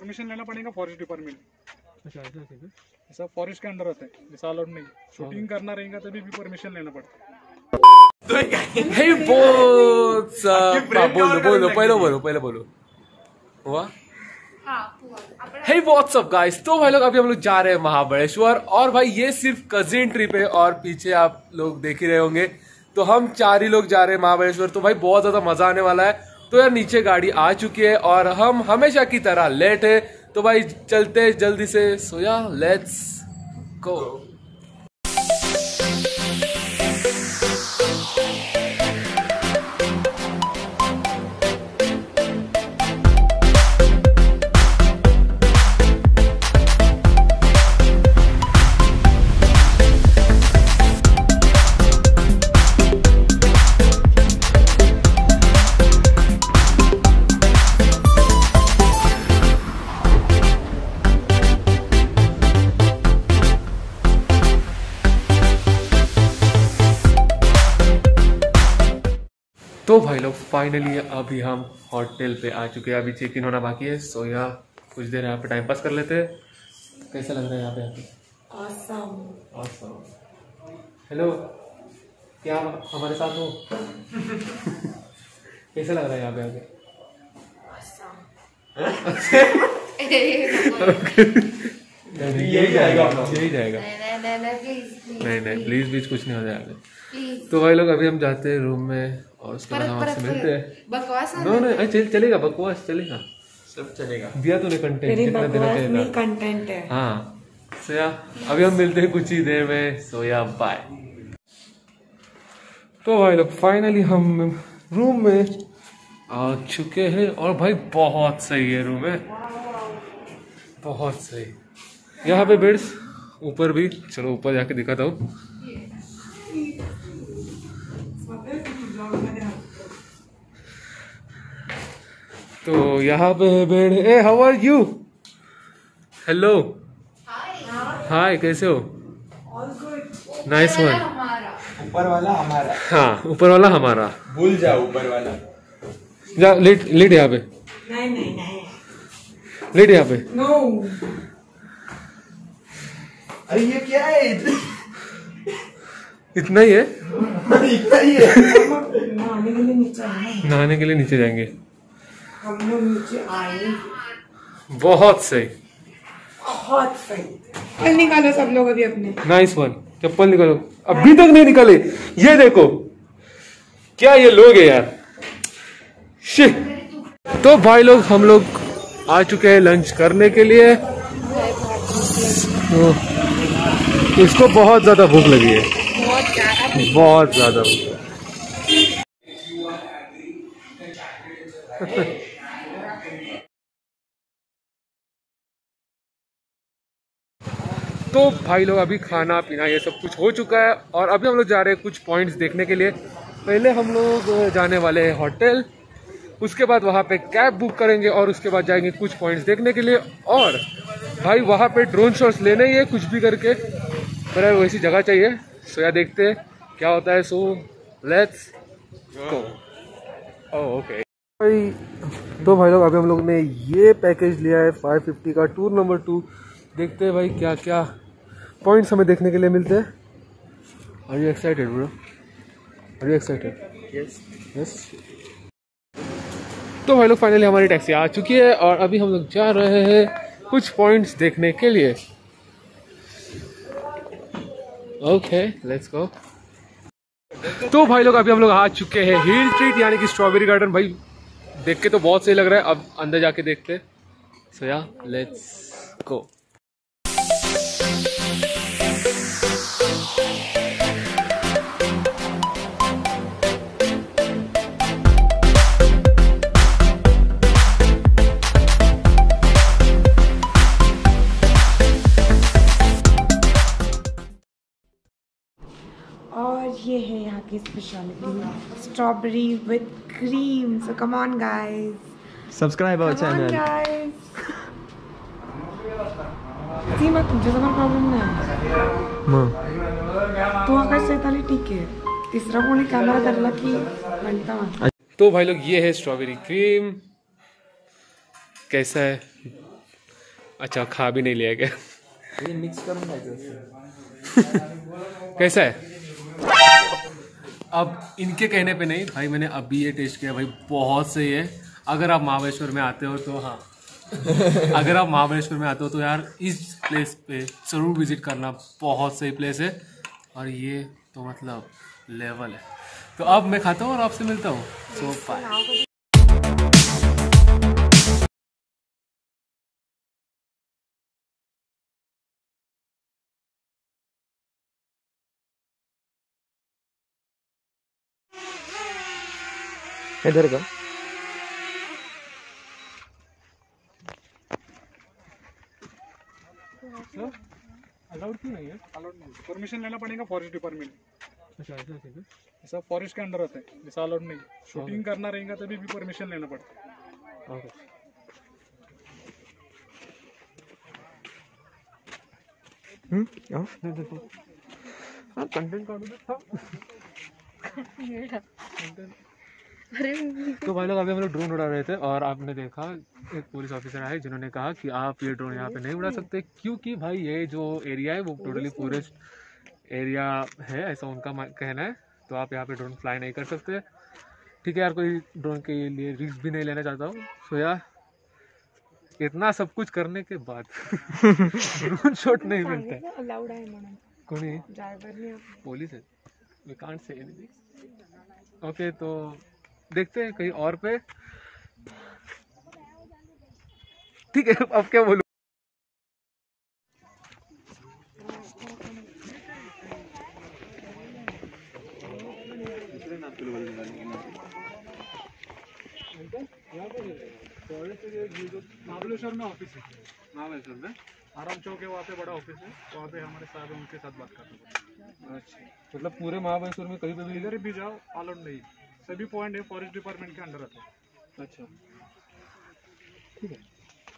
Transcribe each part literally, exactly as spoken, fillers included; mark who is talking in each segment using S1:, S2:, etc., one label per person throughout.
S1: Permission लेना पड़ेगा forest department.
S2: अच्छा ऐसा है क्या?
S1: ऐसा फॉरेस्ट के अंदर होता है, जैसा अलाउड नहीं। शूटिंग करना रहेगा तभी भी परमिशन लेना पड़ता है।
S2: Hey what's up? बोलो बोलो पहले बोलो पहले बोलो हुआ। Hey what's up guys? तो भाई लोग अभी हम लोग जा रहे हैं महाबलेश्वर और भाई ये सिर्फ कजिन ट्रिप है और पीछे आप लोग देख ही रहे होंगे। तो हम चार ही लोग जा रहे हैं महाबलेश्वर, तो भाई बहुत ज्यादा मजा आने वाला है। तो यार नीचे गाड़ी आ चुकी है और हम हमेशा की तरह लेट है, तो भाई चलते जल्दी से। सो या लेट्स गो। तो भाई लोग फाइनली अभी हम होटल पे आ चुके हैं, अभी चेक इन होना बाकी है। सो यहाँ कुछ देर यहाँ पे टाइम पास कर लेते हैं। कैसा लग रहा है यहाँ पे आके? Awesome awesome. हेलो, क्या हमारे साथ हो? कैसा लग रहा है यहाँ पे आके? यही जाएगा यही जाएगा नहीं नहीं प्लीज प्लीज कुछ नहीं हो जाएगा। तो भाई लोग अभी हम जाते हैं रूम में और उसके बाद हम आपसे मिलते हैं।
S3: बकवास
S2: नो नहीं चल, चलेगा बकवास चलेगा, सब चलेगा। दिया तूने कंटेंट कितना देना चाहिए था?
S3: कंटेंट है।
S2: हाँ सोया अभी हम मिलते हैं कुछ ही देर में। So yeah bye. तो भाई लोग फाइनली हम रूम में आ चुके हैं और भाई बहुत सही है रूम है, बहुत सही। यहाँ पे बेड्स ऊपर भी, चलो ऊपर जाके दिखाता हूँ। तो यहाँ पे है bed. Hey how are you? Hello hi, कैसे हो? Nice one.
S4: ऊपर वाला हमारा।
S2: हाँ ऊपर वाला हमारा।
S4: भूल जाओ ऊपर वाला।
S2: जा लेट लेट यहाँ पे।
S3: नहीं नहीं नहीं
S2: लेट यहाँ पे।
S3: नो।
S4: अरे ये क्या है?
S2: इतना ही है?
S4: इतना ही है।
S3: नहाने के लिए नीचे आए।
S2: नहाने के लिए नीचे जाएंगे
S3: हम लोग नीचे आए।
S2: बहुत सही
S3: बहुत सही। चल निकालो सब लोग अभी अपने।
S2: Nice one. चप्पल निकालो, अभी तक नहीं निकाले। ये देखो क्या ये लोग है यार। शिट। तो भाई लोग हम लोग आ चुके हैं लंच करने के लिए। तो इसको बहुत ज्यादा भूख लगी है, बहुत ज्यादा भूख। तो भाई लोग अभी खाना पीना ये सब कुछ हो चुका है और अभी हम लोग जा रहे हैं कुछ पॉइंट्स देखने के लिए। पहले हम लोग जाने वाले हैं होटल, उसके बाद वहाँ पे कैब बुक करेंगे और उसके बाद जाएंगे कुछ पॉइंट्स देखने के लिए। और भाई वहाँ पे ड्रोन शॉट्स लेने ही है कुछ भी करके, पर वैसी जगह चाहिए। सो यार देखते हैं क्या होता है। So let's go. Oh okay भाई। तो भाई लोग अभी हम लोग ने ये पैकेज लिया है फाइव फिफ्टी का, टूर नंबर टू। देखते हैं भाई क्या क्या पॉइंट्स हमें देखने के लिए मिलते हैं। Are you excited bro? Are you excited? Yes yes. तो भाई लोग फाइनली हमारी टैक्सी आ चुकी है और अभी हम लोग जा रहे हैं कुछ पॉइंट्स देखने के लिए। Okay let's go. तो भाई लोग अभी हम लोग आ चुके हैं हिल ट्रीट यानी कि स्ट्रॉबेरी गार्डन। भाई देख के तो बहुत सही लग रहा है, अब अंदर जाके देखते। सो या लेट्स गो।
S3: और ये है यहाँ की speciality strawberry with cream. So come on guys,
S4: subscribe our channel
S3: guys. Seema तुमच्या समोर प्रॉब्लेम नाही मग तू आकाश चैताली ठीक आहे, तीसरा कोणी कॅमेरा धरला की म्हणता।
S2: तो भाई लोग ये है स्ट्रॉबेरी क्रीम, कैसा है अच्छा खा भी नहीं लिया क्या?
S4: ये मिक्स करूंगा
S2: कैसा है? अब इनके कहने पे नहीं भाई, मैंने अभी ये टेस्ट किया भाई, बहुत सही है। अगर आप महाबलेश्वर में आते हो तो हाँ अगर आप महाबलेश्वर में आते हो तो यार इस प्लेस पे ज़रूर विजिट करना, बहुत सही प्लेस है। और ये तो मतलब लेवल है। तो अब मैं खाता हूँ और आपसे मिलता हूँ। So bye.
S4: इधर का
S1: अलाउड क्यों नहीं है? अलाउड नहीं, परमिशन लेना पड़ेगा फॉरेस्ट डिपार्टमेंट।
S2: अच्छा ऐसा है?
S1: ऐसा फॉरेस्ट के अंडर आता है, जैसा अलाउड नहीं। शूटिंग करना रहेगा तभी भी परमिशन लेना पड़ता है।
S2: हाँ कंटेंट काटो तो भाई लोग अभी हम लोग ड्रोन उड़ा रहे थे और आपने देखा एक पुलिस ऑफिसर आए जिन्होंने कहा कि आप ये ड्रोन यहाँ पे नहीं उड़ा सकते, क्योंकि भाई ये जो एरिया है वो टोटली फॉरेस्ट एरिया है, ऐसा उनका कहना है। तो आप यहाँ पे ड्रोन फ्लाई नहीं कर सकते। ठीक है यार, कोई ड्रोन के लिए रिस्क भी नहीं लेना चाहता हूँ। सो यार इतना सब कुछ करने के बाद ड्रोन शॉट नहीं मिलता है। कोणी पोलीस है, we can't say anything. Okay तो देखते हैं कहीं और पे। ठीक है, अब क्या बोलूं।
S1: महाबलेश्वर में ऑफिस है,
S2: महाबलेश्वर में
S1: आराम चौक है, वहाँ पे बड़ा ऑफिस है, वहाँ पे हमारे साहब है, उनके साथ बात करते हैं।
S2: अच्छा, मतलब पूरे महाबलेश्वर में कहीं पे भी
S1: इधर भी जाओ अलाउड नहीं, सभी पॉइंट है फॉरेस्ट डिपार्टमेंट के अंडर आते हैं।
S2: अच्छा ठीक है।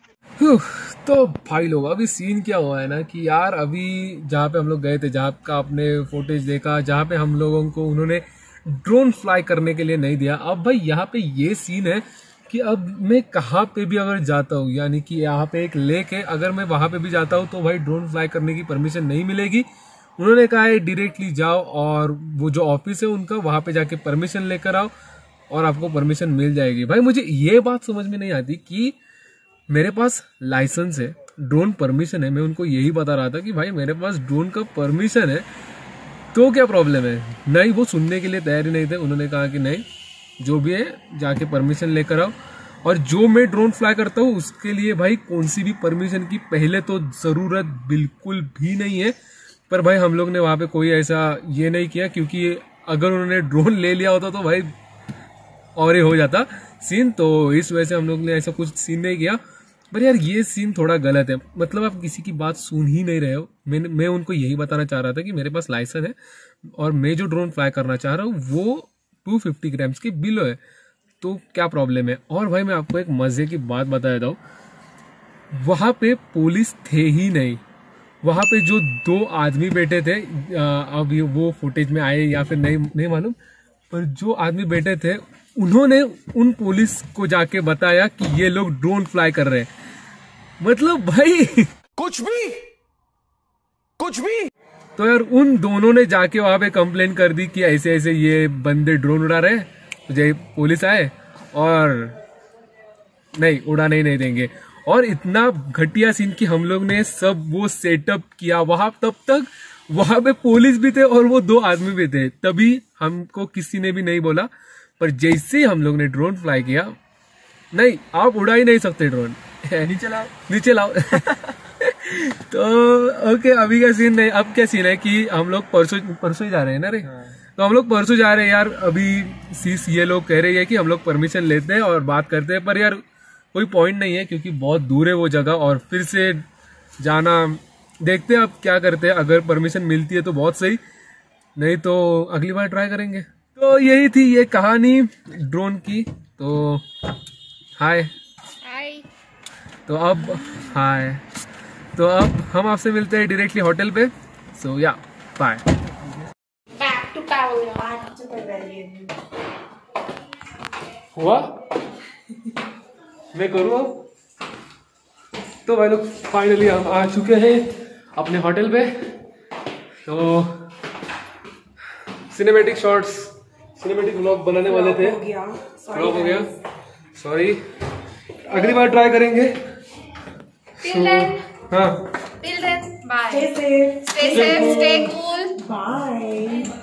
S2: तो भाई लोग अभी सीन क्या हुआ है ना कि यार अभी जहाँ पे हम लोग गए थे, जहाँ का आपने फुटेज देखा, जहाँ पे हम लोगों को उन्होंने ड्रोन फ्लाई करने के लिए नहीं दिया। अब भाई यहाँ पे ये सीन है कि अब मैं कहाँ पे भी अगर जाता हूँ, यानी कि यहाँ पे एक लेक है, अगर मैं वहाँ पे भी जाता हूँ तो भाई ड्रोन फ्लाई करने की परमिशन नहीं मिलेगी। उन्होंने कहा है डायरेक्टली जाओ और वो जो ऑफिस है उनका, वहाँ पे जाके परमिशन लेकर आओ और आपको परमिशन मिल जाएगी। भाई मुझे ये बात समझ में नहीं आती कि मेरे पास लाइसेंस है, ड्रोन परमिशन है, मैं उनको यही बता रहा था कि भाई मेरे पास ड्रोन का परमिशन है तो क्या प्रॉब्लम है। नहीं, वो सुनने के लिए तैयार ही नहीं थे। उन्होंने कहा कि नहीं, जो भी है जाके परमिशन लेकर आओ, और जो मैं ड्रोन फ्लाई करता हूँ उसके लिए भाई कौन सी भी परमिशन की पहले तो ज़रूरत बिल्कुल भी नहीं है। पर भाई हम लोग ने वहाँ पे कोई ऐसा ये नहीं किया, क्योंकि अगर उन्होंने ड्रोन ले लिया होता तो भाई और ही हो जाता सीन। तो इस वजह से हम लोग ने ऐसा कुछ सीन नहीं किया। पर यार ये सीन थोड़ा गलत है, मतलब आप किसी की बात सुन ही नहीं रहे हो। मैं मैं उनको यही बताना चाह रहा था कि मेरे पास लाइसेंस है और मैं जो ड्रोन फ्लाई करना चाह रहा हूँ वो टू फिफ्टी ग्राम्स के बिलो है, तो क्या प्रॉब्लम है। और भाई मैं आपको एक मज़े की बात बता देता हूँ, वहाँ पे पुलिस थे ही नहीं। वहाँ पे जो दो आदमी बैठे थे, अब ये वो फुटेज में आए या फिर नहीं नहीं मालूम, पर जो आदमी बैठे थे उन्होंने उन पुलिस को जाके बताया कि ये लोग ड्रोन फ्लाई कर रहे हैं। मतलब भाई
S5: कुछ भी कुछ भी
S2: तो यार उन दोनों ने जाके वहां पे कंप्लेन कर दी कि ऐसे ऐसे ये बंदे ड्रोन उड़ा रहे हैं। मुझे पुलिस आए और नहीं, उड़ाने ही नहीं देंगे। और इतना घटिया सीन कि हम लोग ने सब वो सेटअप किया वहां, तब तक वहां पे पुलिस भी थे और वो दो आदमी भी थे, तभी हमको किसी ने भी नहीं बोला। पर जैसे ही हम लोग ने ड्रोन फ्लाई किया, नहीं आप उड़ा ही नहीं सकते ड्रोन, नीचे लाओ नीचे लाओ तो ओके, अभी का सीन नहीं। अब क्या सीन है कि हम लोग परसों परसों ही जा रहे हैं ना रे। हाँ। तो हम लोग परसों जा रहे हैं यार। अभी सीस ये लोग कह रहे हैं कि हम लोग परमिशन लेते हैं और बात करते हैं, पर यार कोई पॉइंट नहीं है क्योंकि बहुत दूर है वो जगह और फिर से जाना। देखते हैं अब क्या करते हैं, अगर परमिशन मिलती है तो बहुत सही, नहीं तो अगली बार ट्राई करेंगे। तो यही थी ये कहानी ड्रोन की। तो हाय
S6: हाय
S2: तो अब हाय तो अब हम आपसे मिलते हैं डायरेक्टली होटल पे। सो या बाय।
S6: Back to pavilion.
S2: हुआ मैं करूँ अब? तो भाई लोग फाइनली हम आ चुके हैं अपने होटल पे। तो सिनेमैटिक शॉट्स, सिनेमैटिक व्लॉग बनाने वाले थे, व्लॉग हो गया, सॉरी, अगली बार ट्राई करेंगे।
S6: Till then,
S2: हाँ
S6: till then, bye.
S3: Stay safe.
S6: Stay safe, stay cool.
S3: Bye.